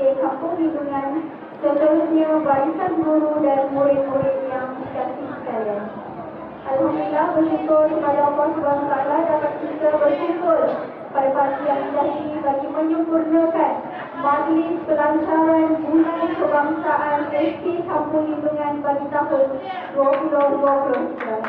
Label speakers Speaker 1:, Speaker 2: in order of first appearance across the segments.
Speaker 1: Kampung Lindungan, seterusnya barisan guru dan murid-murid yang dikasihi sekalian. Alhamdulillah, bersyukur kepada Allah SWT dapat kita berkumpul pada pagi yang indah ini bagi menyempurnakan majlis pelancaran bulan kebangsaan SD Kampung Lindungan bagi tahun 2023.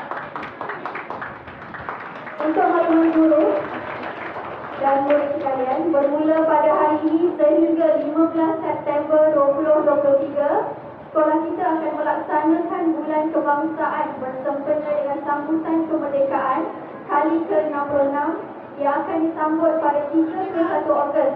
Speaker 1: Untuk makluman guru dan murid sekalian, bermula pada hari ini sehingga 15 September 2023, sekolah kita akan melaksanakan bulan kebangsaan bersempena dengan sambutan kemerdekaan kali ke-66 yang akan disambut pada 31 Ogos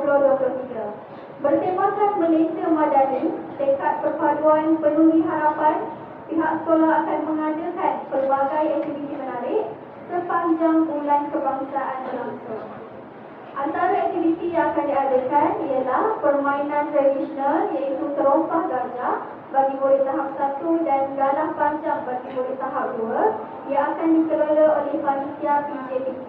Speaker 1: 2023. Bertemakan Malaysia Madani, tekad perpaduan penuhi harapan, pihak sekolah akan mengadakan pelbagai aktiviti menarik sepanjang bulan kebangsaan berlangsung. Antara aktiviti yang akan diadakan ialah permainan tradisional iaitu terompah gajah bagi murid tahap 1 dan galah panjang bagi murid tahap 2 yang akan dikelola oleh panitia PJPK.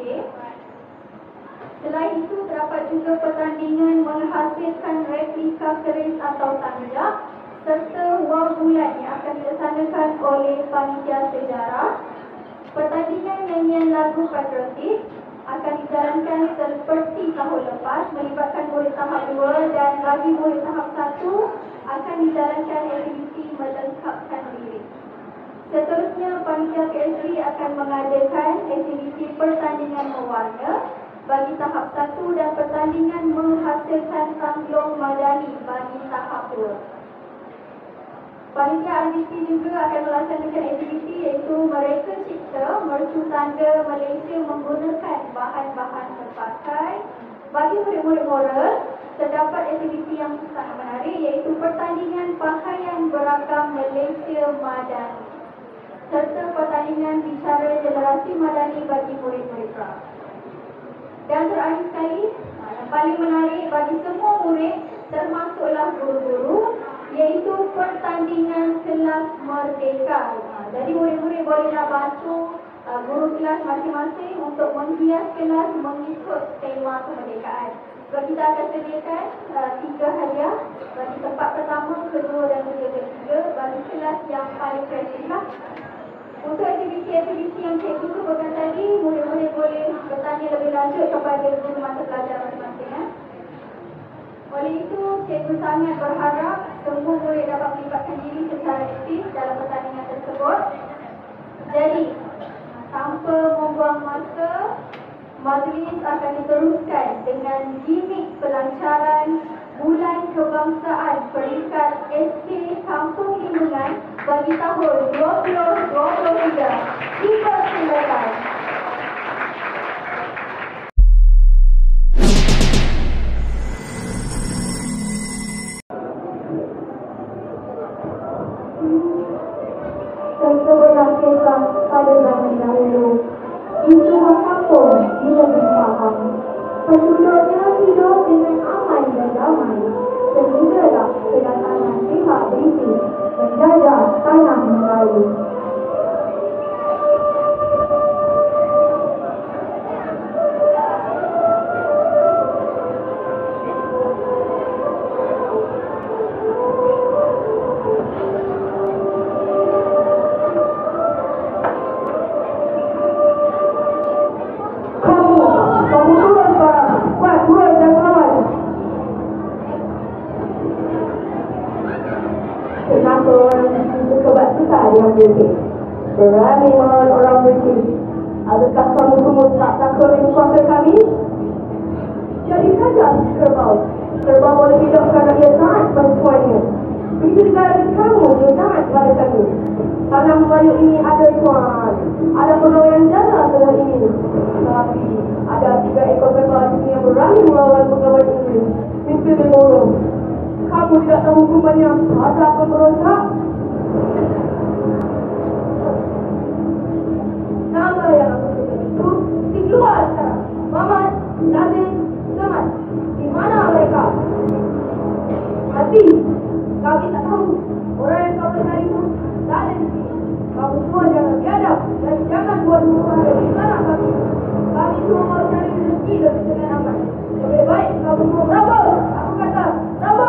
Speaker 1: Selain itu, terdapat juga pertandingan menghasilkan replika keris atau tanjak serta wang bulan yang akan dilaksanakan oleh panitia sejarah. Pertandingan nyanyian lagu patriotik akan dijalankan seperti tahun lepas melibatkan murid tahap 2 dan bagi murid tahap 1 akan dijalankan aktiviti melengkapkan lirik. Seterusnya, panitia PSB akan mengadakan aktiviti pertandingan mewarna bagi tahap 1 dan pertandingan menghasilkan tangglong madani bagi tahap 2. Panitia RBC juga akan melaksanakan aktiviti iaitu mereka cipta mercu tanda Malaysia menggunakan bahan-bahan terpakai. Bagi murid-murid moral, terdapat aktiviti yang sangat menarik iaitu pertandingan pakaian beragam Malaysia Madani serta pertandingan bicara generasi Madani bagi murid-murid PRA. Dan terakhir sekali, yang paling menarik bagi semua murid termasuklah guru-guru, iaitu pertandingan kelas merdeka. Jadi murid-murid bolehlah bantu guru kelas masing-masing untuk menghias kelas mengikut tema kemerdekaan. So, kita akan sediakan 3 hadiah bagi tempat pertama, kedua dan ketiga bagi kelas yang paling kreatif. Untuk aktiviti-aktiviti yang cikgu sebutkan tadi, murid-murid boleh bertanya lebih lanjut kepada guru mata pelajar masing-masing. Oleh itu, cikgu sangat berharap semua murid dapat melibatkan diri secara aktif dalam pertandingan tersebut. Jadi, tanpa membuang masa, majlis akan diteruskan dengan gimik pelancaran bulan kebangsaan peringkat SD Kampung Lindungan bagi tahun 2023. Dipersilakan. Sesebuah kisah pada zaman dahulu, di sebuah kampung di negeri Pahang, penduduknya hidup dengan aman dan damai sehinggalah kedatangan pihak British menjajah tanah Melayu. Berani melawan orang British. Adakah kamu semua tak takut dengan kuasa kami? Jadi saja kerbau. Kerbau boleh hidup kerana ia taat pada tuannya. Begitu juga kamu ia taat pada kami. Tanah Melayu ini ada tuan. Ada pegawai yang jaga tanah ini. Tapi ada 3 ekor kerbau di sini yang berani melawan pegawai Inggeris. Mimpi diborong. Kamu tidak tahu hukumannya pada pemberontak? Nama yang aku sebut itu dikeluar sekarang. Mamat, Nazim, Samad. Di mana mereka? Mati. Kami tak tahu. Orang yang kau cari itu tak ada di sini. Kamu semua jangan biadab dan jangan buat huru-hara di sana kami. Kami semua mau cari rezeki dengan aman. Lebih baik kamu semua berapa? Aku kata berapa?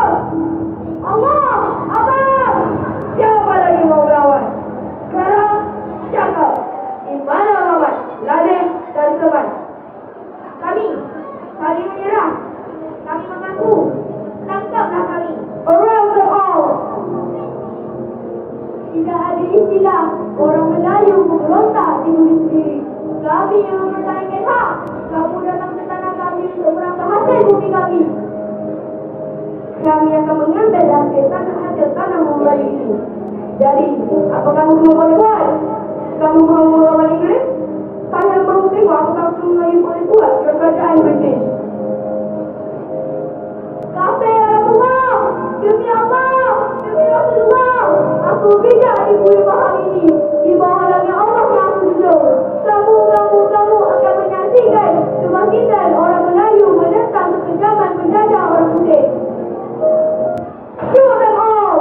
Speaker 1: kami yang mempertahankan hak. Kamu datang ke tanah kami untuk merambah hasil bumi kami. Kami akan mengambil hasil tanah Melayu ini. Jadi, apa kamu semua boleh buat? Kamu mahu melawan Inggeris? Saya mahu tengok apa kamu Melayu boleh buat ke kerajaan British. Kafir Allah! Demi Allah! Demi Rasulullah! Aku bijak di bumi bahang ini. Di bawah langit Allah yang sujud. Kamu akan menyaksikan kebangkitan orang Melayu menentang kekejaman penjajah orang putih. Shoot them all!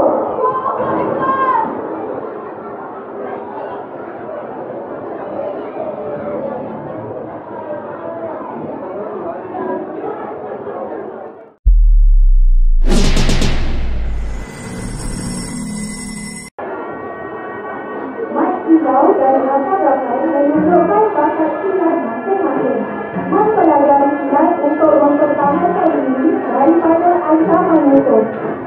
Speaker 1: Kau dan rakan-rakan menunjukkan bakat silat masing-masing, mempelajari silat untuk mempertahankan diri daripada ancaman musuh.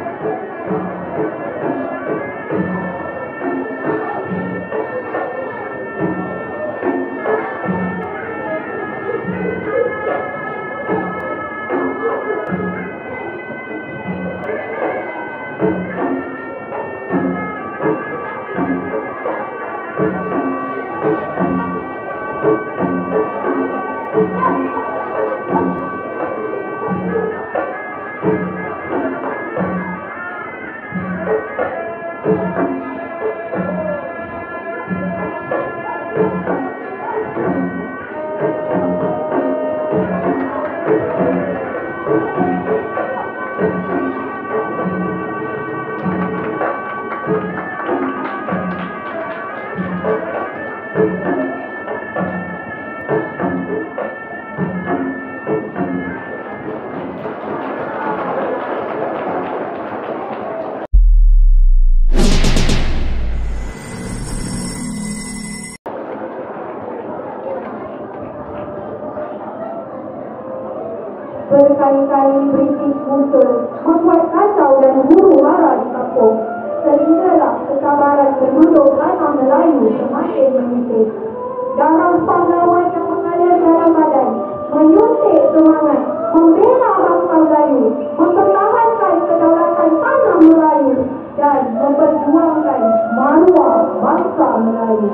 Speaker 1: Berkali-kali British muncul membuat kacau dan huru-hara di kampung, sehinggalah kesabaran penduduk tanah Melayu semakin menipis. Darah pahlawan yang mengalir dalam badan menyuntik semangat membela bangsa Melayu, mempertahankan kedaulatan tanah Melayu dan memperjuangkan maruah bangsa Melayu.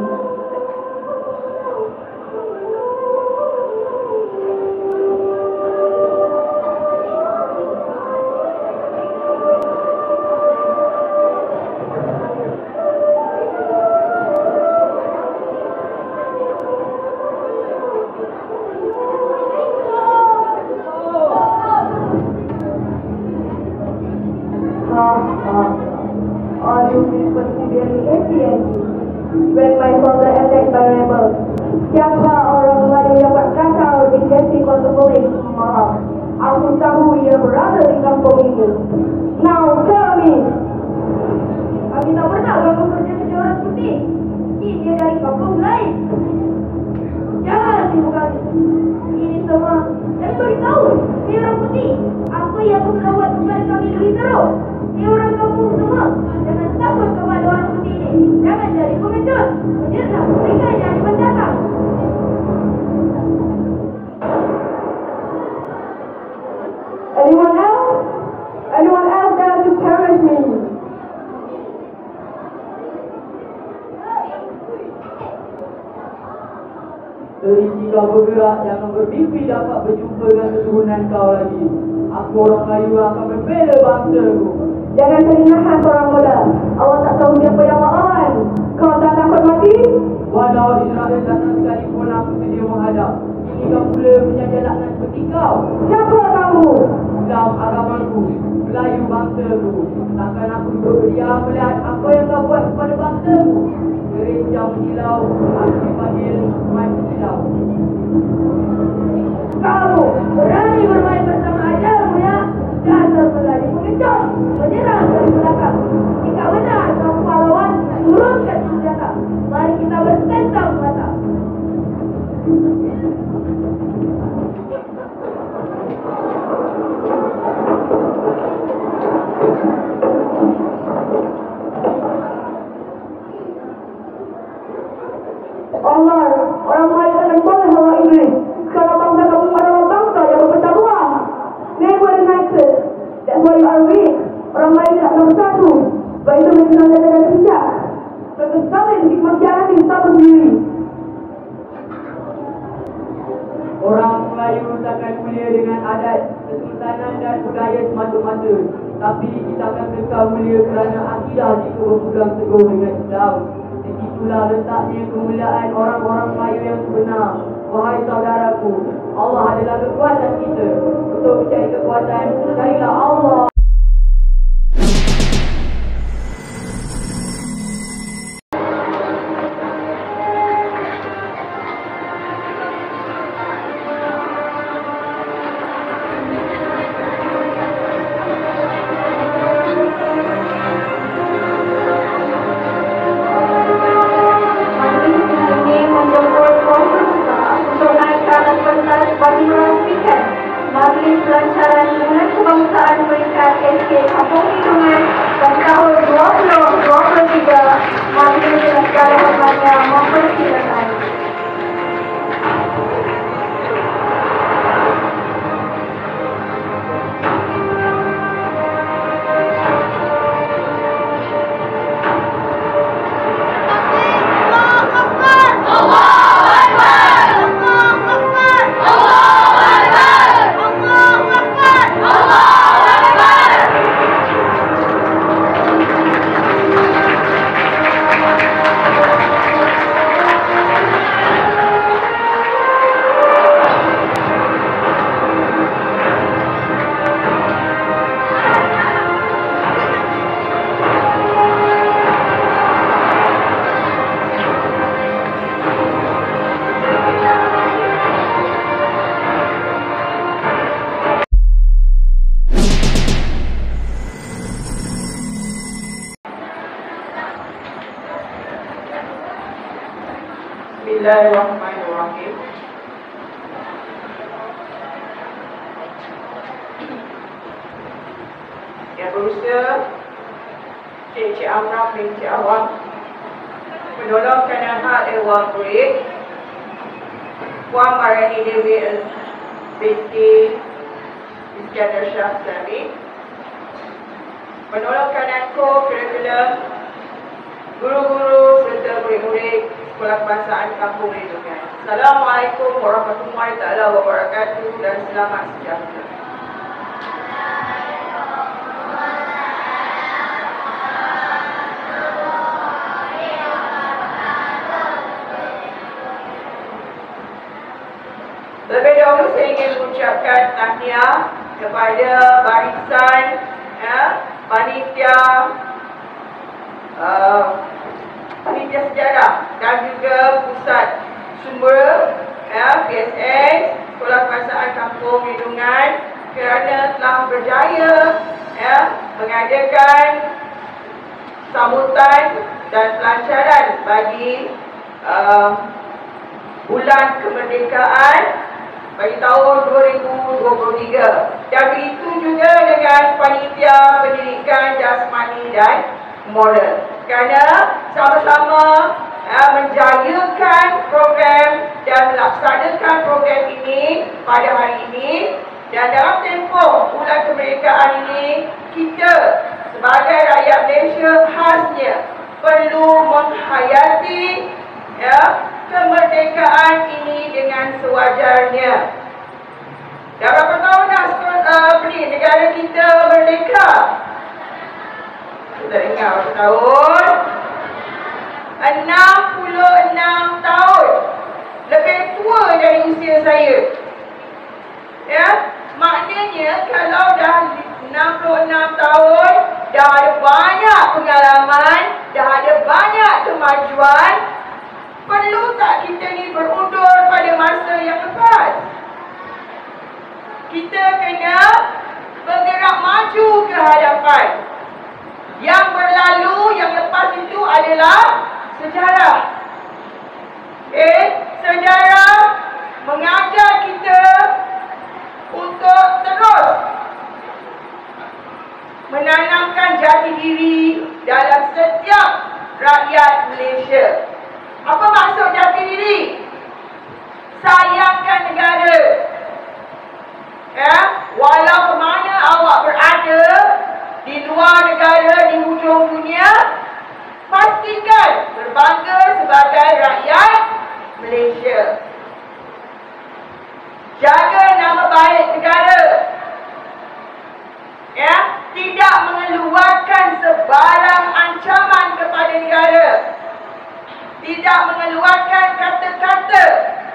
Speaker 1: All you people severely ATNG when my father attacked by rebels. Siapa orang Melayu yang buat kacau di Jesse Kontokolik? Maaf, aku tahu ia berada di kampung ini. Now tell me. Kami tak pernah ganggu kerja-kerja orang putih. Dia dari kampung lain. Jangan sibukkan ini semua. Dan beritahu, dia orang putih. Apa yang membuat kepada kami lebih teruk? Dia orang kampung semua. Jangan takut kepada orang putih ini. Jangan jadi pengecut. Menyerah mereka yang mendatang. Anyone else? Anyone else dare to challenge me?
Speaker 2: Selagi kau bergerak, jangan bermimpi dapat berjumpa dengan keturunan kau lagi. Aku orang Melayu akan membela bangsaku.
Speaker 1: Jangan terinahan seorang muda. Awak tak tahu siapa yang lawan. Kau tak takut mati?
Speaker 2: Walau Israel datang sekalipun, aku sedia menghadap. Ini kau pula menjajalakkan seperti kau.
Speaker 1: Siapa kamu?
Speaker 2: Islam agamaku, Melayu bangsaku. Takkan aku duduk berdiam melihat apa yang kau buat kepada bangsaku. Gerincang menyilau, aku dipanggil main menyilau.
Speaker 1: Kamu berani bermain bersama ajarmu ya? Dasar Melayu pengecut. Menyerang dari belakang. Jika benar kamu pahlawan, turunkan senjata. Mari kita bertentang mata. Allah, orang Melayu akan boleh united. That's why you are weak. Orang lain tak akan bersatu. Sebab itu mereka nak jaga bijak. Kekesalan hikmah jalani sama sendiri.
Speaker 2: Orang Melayu takkan mulia dengan adat, kesultanan dan budaya semata-mata. Tapi kita akan kekal mulia kerana akidah jika berpegang teguh dengan Islam. Itulah letaknya kemuliaan orang-orang Melayu yang sebenar. Wahai saudaraku, Allah adalah kekuatan kita. Untuk mencari kekuatan, carilah Allah.
Speaker 1: Majlis Pelancaran Bulan Kebangsaan Peringkat SK Kampung Hidungan dan tahun 2023 Majlis dengan segala hormatnya mempersilakan.
Speaker 3: Bismillahirrahmanirrahim. Yang berusaha Cik Amrah bin Cik Awang menolong Kanaha Ewa Kurit, Puan Marani Dewi binti Iskandar Shah Islami, menolong Kananko kurikulum guru-guru serta murid-murid Sekolah Kebangsaan Kampung Hidungan. Assalamualaikum warahmatullahi taala wabarakatuh dan selamat sejahtera. Lebih dahulu saya ingin mengucapkan tahniah kepada barisan panitia sejarah dan juga pusat sumber PSS Sekolah Kebangsaan Kampung Hidungan kerana telah berjaya mengadakan sambutan dan pelancaran bagi bulan kemerdekaan bagi tahun 2023. Dan begitu juga dengan panitia pendidikan jasmani dan moral. Kerana sama-sama menjayakan program dan melaksanakan program ini pada hari ini. Dan dalam tempoh bulan kemerdekaan ini, kita sebagai rakyat Malaysia khasnya perlu menghayati kemerdekaan ini dengan sewajarnya. Dah berapa tahun dah negara kita merdeka? Kita ingat berapa tahun? 66 tahun. Lebih tua dari usia saya. Maknanya kalau dah 66 tahun, dah ada banyak pengalaman, dah ada banyak kemajuan, perlu tak kita ni berundur pada masa yang lepas? Kita kena bergerak maju ke hadapan. Yang berlalu, yang lepas itu adalah sejarah. Sejarah mengajar kita untuk terus menanamkan jati diri dalam setiap rakyat Malaysia. Apa maksud jati diri? Sayangkan negara. Walau ke mana berbangga sebagai rakyat Malaysia. Jaga nama baik negara. Ya, tidak mengeluarkan sebarang ancaman kepada negara. Tidak mengeluarkan kata-kata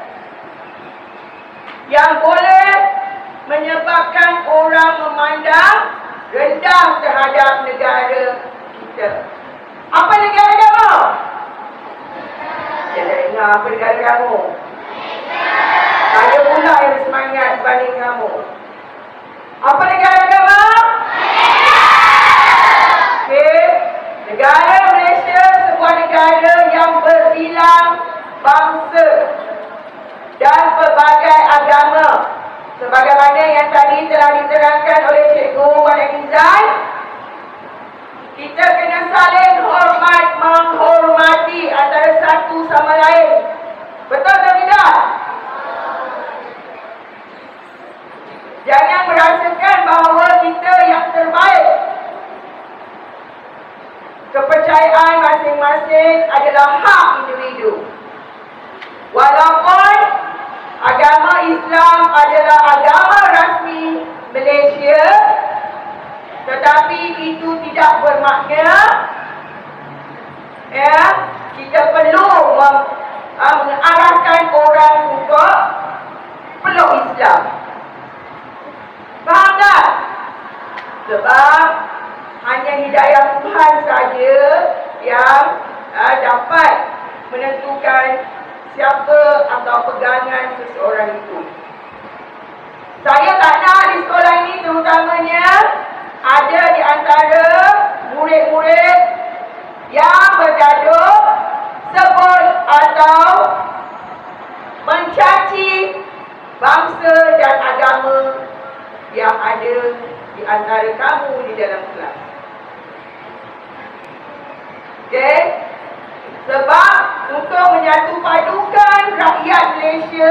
Speaker 3: yang boleh menyebabkan orang memandang rendah terhadap negara kita. Apa negara kamu? Saya tak dengar apa negara kamu. Saya pula yang bersemangat berbanding kamu. Apa negara kamu? Okey. Negara Malaysia sebuah negara yang berbilang bangsa dan pelbagai agama. Sebagaimana yang tadi telah diterangkan oleh Cikgu Wan Izan, kita kena saling menghormati antara satu sama lain. Betul atau tidak? Jangan merasakan bahawa kita yang terbaik. Kepercayaan masing-masing adalah hak individu. Walaupun agama Islam adalah agama rasmi Malaysia, tetapi itu tidak bermakna kita perlu mengarahkan orang untuk peluk Islam. Faham tak? Sebab hanya hidayah Tuhan saja yang dapat menentukan siapa atau pegangan seseorang itu. Saya tak nak di sekolah ini terutamanya ada di antara murid-murid yang bergaduh, sebut atau mencaci bangsa dan agama yang ada di antara kamu di dalam kelas. Okey? Sebab untuk menyatupadukan rakyat Malaysia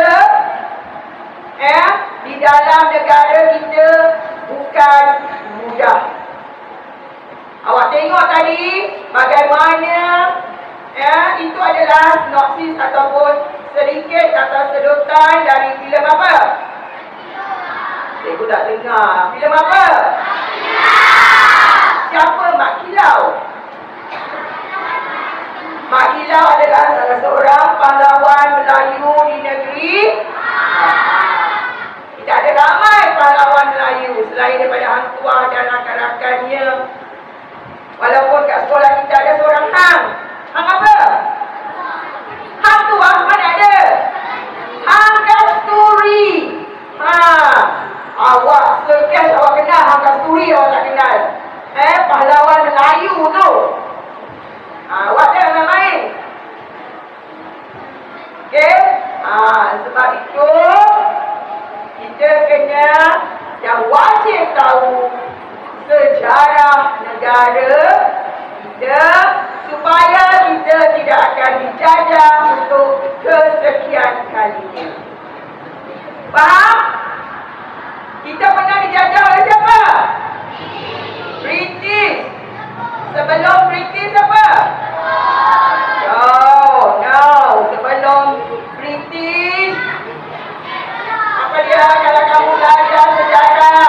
Speaker 3: di dalam negara kita bukan mudah. Awak tengok tadi bagaimana itu adalah sinopsis ataupun sedikit atau sedotan dari filem apa? Cikgu tak dengar. Filem apa? Siapa Mak Kilau? Mak Kilau adalah salah seorang pahlawan Melayu di negeri. Tidak ada ramai pahlawan Melayu selain daripada Hang Tuah dan rakan-rakannya. Walaupun kat sekolah kita ada seorang Hang. Hang apa? Hang Tuah mana ada? Hang Kasturi. Awak sekian awak kenal Hang Kasturi, awak tak kenal. Pahlawan Melayu tu. Awak jangan main. Okey? Sebab itu kita kena dan wajib tahu sejarah negara kita supaya kita tidak akan dijajah untuk kesekian kalinya. Faham? Kita pernah dijajah oleh siapa? British. Sebelum British apa? No. Sebelum British, apa dia kalau kamu belajar sejarah?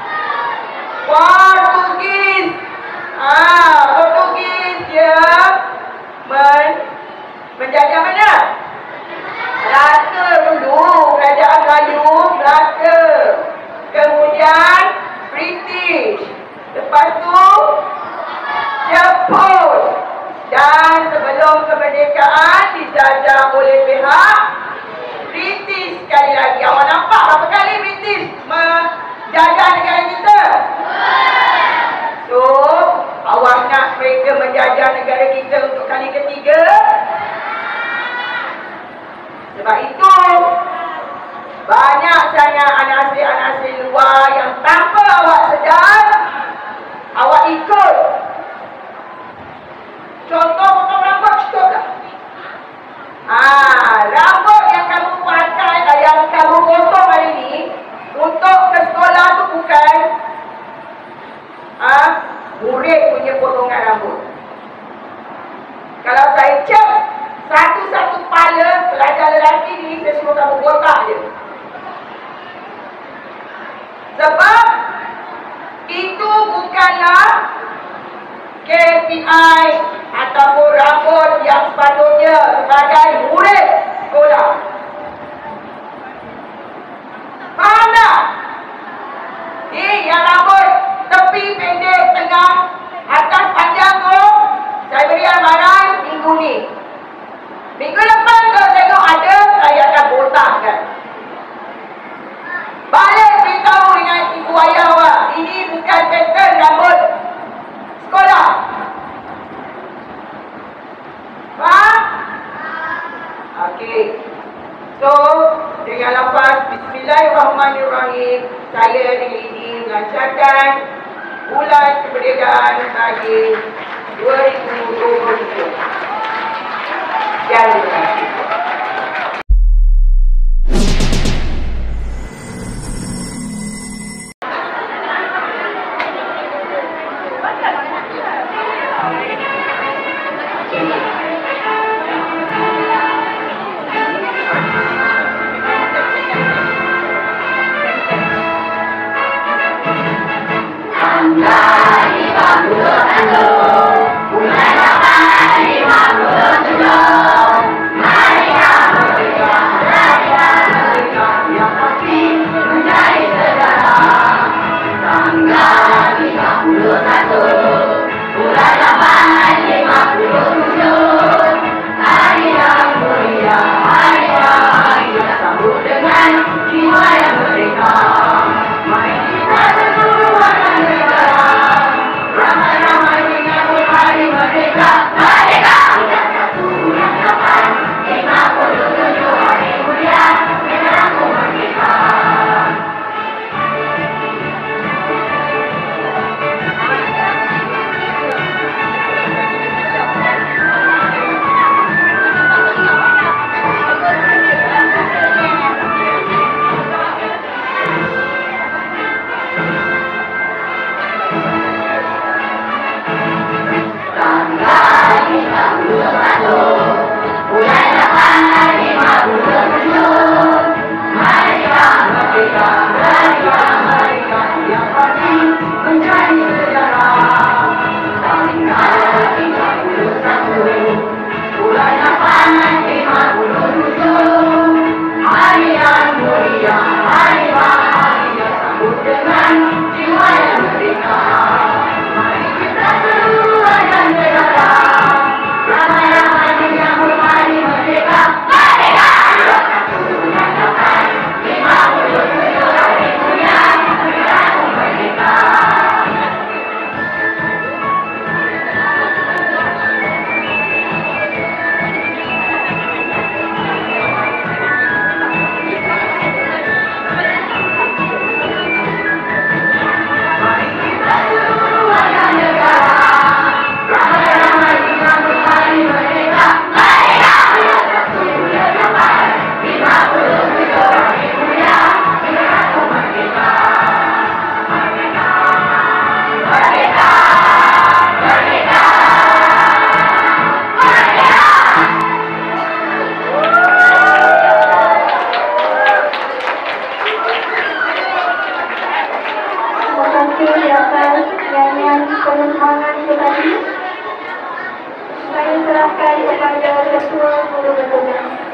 Speaker 3: Portugis. Portugis dia menjajah mana? Melaka dulu, kerajaan Melayu, Melaka. Kemudian British. Lepas tu Jepun. Dan sebelum kemerdekaan dijajah oleh pihak British sekali lagi. Awak nampak berapa kali British menjajah negara kita? So, awak nak mereka menjajah negara kita untuk kali ketiga? Sebab itu banyak sangat anasir-anasir luar yang tanpa awak sedar, awak ikut. Contoh potong rambut cukup tak? Rambut yang kamu pakai, yang kamu potong hari ni untuk ke sekolah tu bukan murid punya potongan rambut. Kalau saya cek pelajar lelaki ni kita semua kamu botak je. Sebab itu bukanlah KPI ataupun rapor yang sepatutnya sebagai murid sekolah. Faham tak? Ni yang rambut tepi pendek, tengah, atas panjang tu, saya beri amaran minggu ni. Minggu lepas kalau tengok ada, saya akan botakkan. Balik beritahu dengan ibu ayah awak, ini bukan pattern rambut sekolah. Faham? Okey. So, dengan lepas Bismillahirrahmanirrahim, saya dengan ini melancarkan bulan kemerdekaan bagi 2023. Terima kasih.
Speaker 1: Saya serahkan kepada Ketua Guru Bantuan.